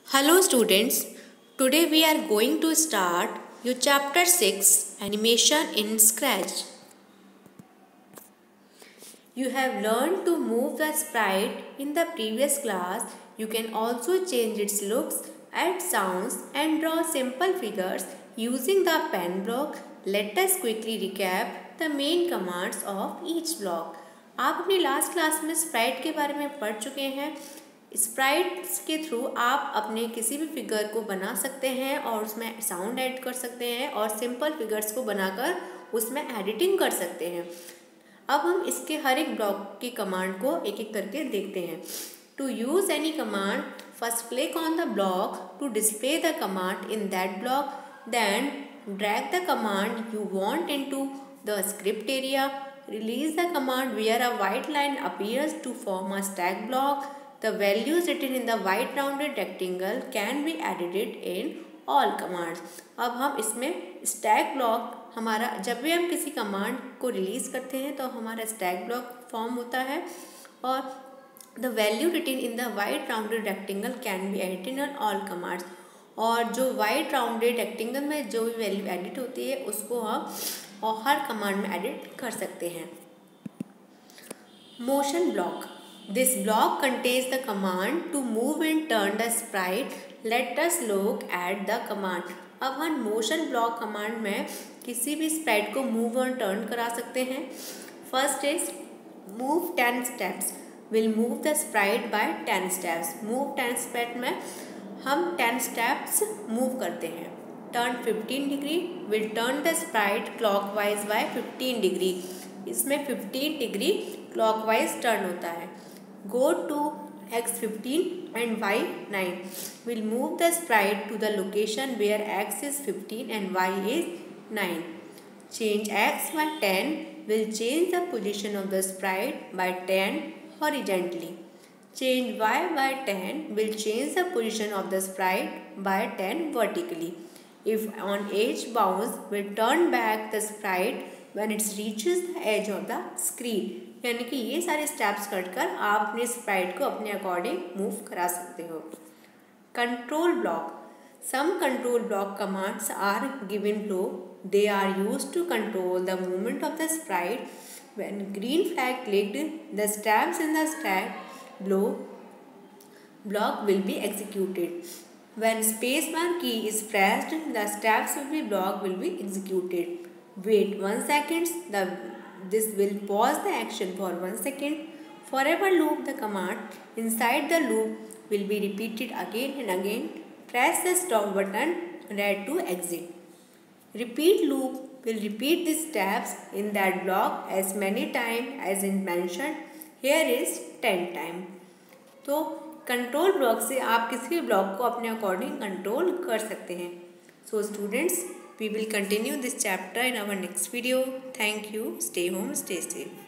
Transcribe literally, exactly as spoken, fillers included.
Hello students, today we are going to start your chapter six animation in Scratch. You have learned to move the sprite in the previous class. You can also change its looks, add sounds and draw simple figures using the pen block. Let us quickly recap the main commands of each block. आप अपनी last class में Sprite के बारे में पढ़ चुके हैं। Sprites के थ्रू आप अपने किसी भी फिगर को बना सकते हैं और उसमें साउंड ऐड कर सकते हैं और सिंपल फिगर्स को बनाकर उसमें एडिटिंग कर सकते हैं। अब हम इसके हर एक ब्लॉक की कमांड को एक एक करके देखते हैं। To use any command, first click on the block to display the command in that block, then drag the command you want into the script area. Release the command where a white line appears to form a stack block. The values written in the white rounded rectangle can be edited in all commands. अब हम इसमें stack block हमारा जब भी हम किसी command को release करते हैं तो हमारा stack block फॉर्म होता है और the value written in the white rounded rectangle can be edited in all commands. और जो वाइट राउंडेड रेक्टेंगल में जो भी वैल्यू एडिट होती है उसको हम और हर कमांड में एडिट कर सकते हैं। Motion block, this block contains the command to move and turn the sprite. Let us look at the command. अब हम मोशन ब्लॉक कमांड में किसी भी स्प्राइट को मूव और टर्न करा सकते हैं। First is move ten steps, will move the sprite by ten steps. Move ten step में हम टेन स्टेप्स मूव करते हैं. Turn fifteen degree, will turn the sprite clockwise by fifteen degree. इसमें fifteen degree clockwise turn होता है. Go to X fifteen and Y nine, will move the sprite to the location where X is fifteen and Y is nine. Change X by ten, will change the position of the sprite by ten horizontally. Change y by ten will change the position of the sprite by ten vertically. If on edge bounce, will turn back the sprite when it reaches the edge of the screen. यानी कि ये सारे steps कर आप अपने Sprite को अपने according move करा सकते हो. Control block, some control block commands are given below. They are used to control the movement of the sprite. When green flag clicked, the steps in the stack below block will be executed. When spacebar key is pressed, the steps will be block will be executed. Wait one second. The this will pause the action for one second. Forever loop, the command inside the loop will be repeated again and again. Press the stop button ready to exit. Repeat loop will repeat the steps in that block as many times as in mentioned. Here is ten time. तो control block से आप किसी भी block को अपने according control कर सकते हैं. So students, we will continue this chapter in our next video. Thank you. Stay home, stay safe.